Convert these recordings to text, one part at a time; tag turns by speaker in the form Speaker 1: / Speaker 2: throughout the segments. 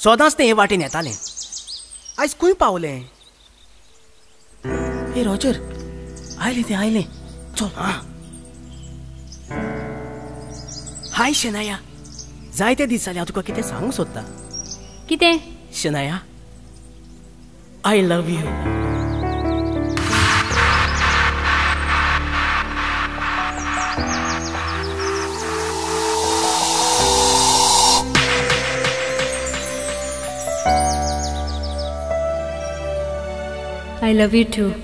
Speaker 1: सदांच ते हे वाटेन येतालें. आयज खंय पावलें? हे रॉजर, आयलें. चल. हाय शनाया. जायते दीस जाले हांव तुका कितें सांगूंक सोदतां.
Speaker 2: कितें?
Speaker 1: Shanaya, I love you.
Speaker 2: I love you too.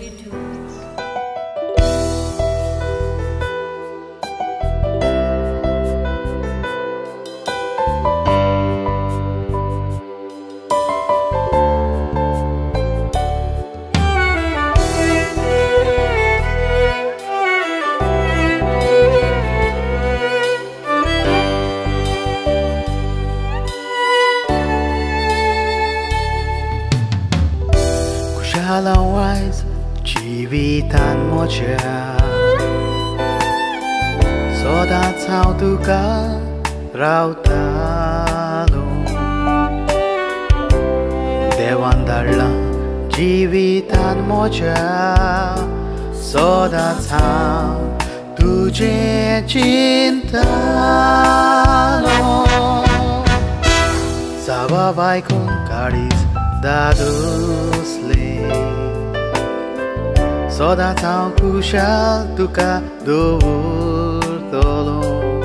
Speaker 3: Alawais jivitan moja Sodat sautuka rautalo Devandalla jivitan moja Sodat sau tuje cintalo Sababai kun karis dadusle सदांच हांव खुशाल तुका दवरतलो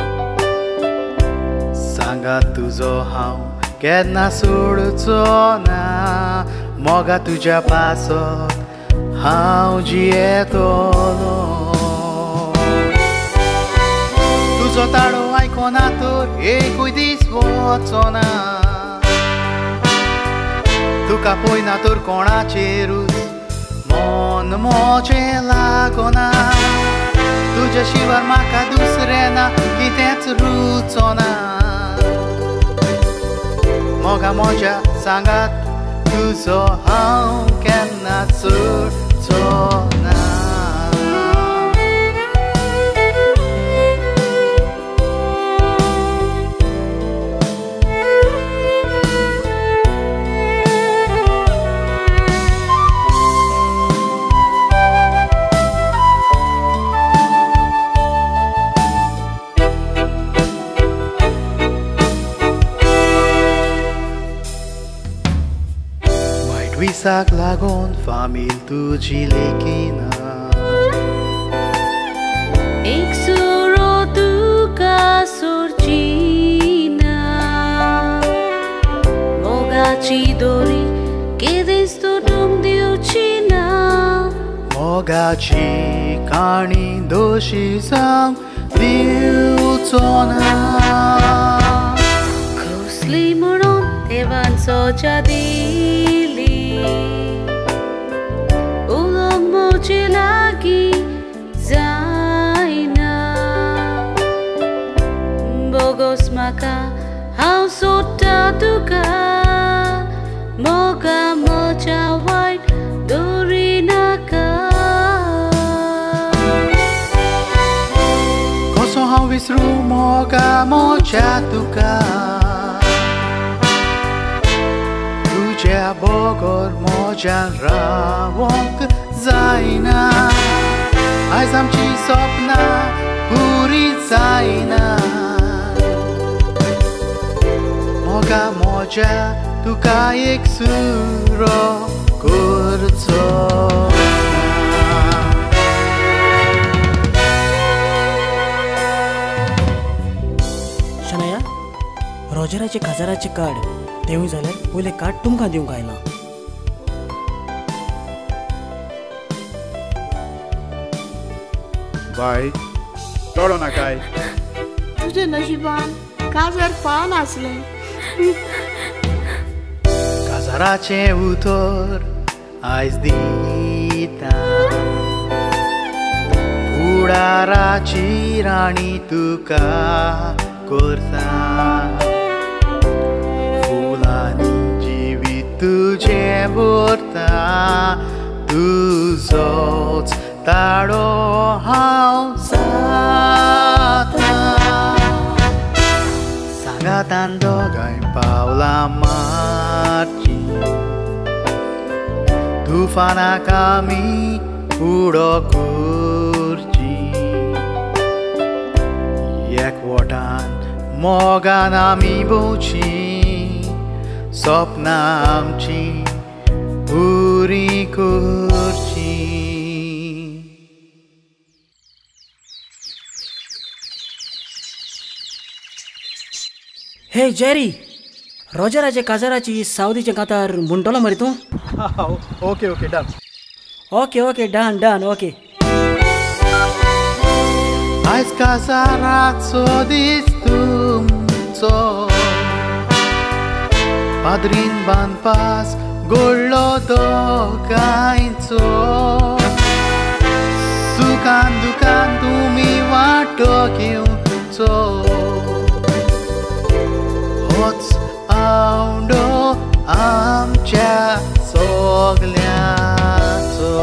Speaker 3: सांगात तुजो हांव केन्ना सोडचो ना मोगा तुज्या पासत हांव जियेतलो तुजो ताळो आयकोना तर एकूय दीस वचो ना तुका पळयना तर कोणाचेरूच मन मोचें लागोना तुज्या शिवार म्हाका दुसरें ना कितेंच रुचोना मोगा मोज्या सांगात तुजो हांव केन्नाच सोडचो ना विसाक लागून फामील तुजी लेकीना
Speaker 2: एक सुरो तुका सोडचिना मोगाची दोरी केदेंच तोडूंक दिवचिना
Speaker 3: मोगाची काणी दोशी जावंक दिवचो ना
Speaker 2: कसली म्हणून देवान सोजा दिली उलोवंक मोजे लागीं जायना बोगोस म्हाका हांव सोदतां तुका मोगा म्हज्या वायट दोरी नाका
Speaker 3: कसो हांव विसरूं मोगा म्हज्या तुका तुज्या बोगोर मोज्यान रावंक जायना आयज आमची सपनां पुरी जायना मोगा मोज्या तुका एक सुरो करचो
Speaker 1: शनाया, रॉजराचे काजाराचे कार्ड देवूं जाल्यार पयलें कार्ड तुमकां दिवंक आयलां.
Speaker 4: बाय चोडो नाकाय
Speaker 5: तुजे नशिबान काजार पावनासलें
Speaker 3: काजाराचें उतर आयज दिता फुडाराची राणी तुका करता फुलांनी जिवीत तुजें भरता तुजोच ताळो हांव जाता सांगातान दोगांय पावलां tufanakami udokurci ekwotan mogan ami boci स्वप्नामची Puri करची
Speaker 1: हे जेरी रोजराचे काजाराची सावदीचे कातार मुंटोला मरे तूं
Speaker 4: okay okay done
Speaker 1: okay done done okay
Speaker 3: आयज काजाराचो दीस तुमचो Padrin banpas gollo dogaincho Sukan dukan tumi wato kiuncho Hots aundo amcha sogliato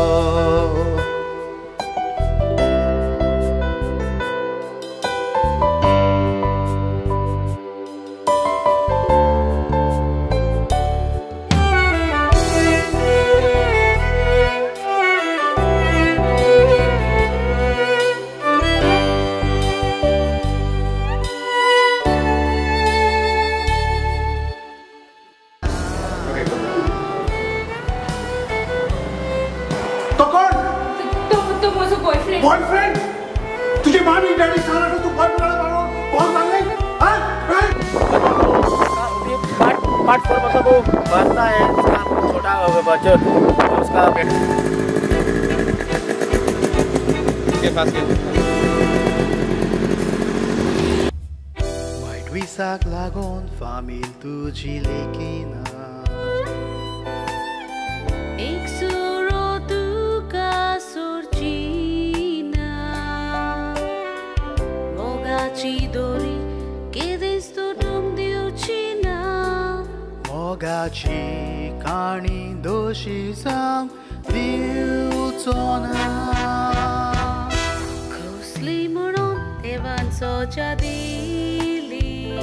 Speaker 6: boyfriend तुझे मामी डैडी सारा तो तू बॉयफ्रेंड वाला बहुत मांग रही हां
Speaker 7: पार्ट 4 मतलब वो बच्चा है उसका छोटा बच्चा उसका के पास के
Speaker 3: वाईट विसाक लागून फामील तुझी लेकीना
Speaker 2: एक सुरो तुका surcina mogaci dori kedes to dum diucina
Speaker 3: मोगाची काणी दोशी सांग दिवचो ना
Speaker 2: कसली म्हणून देवांचो च्या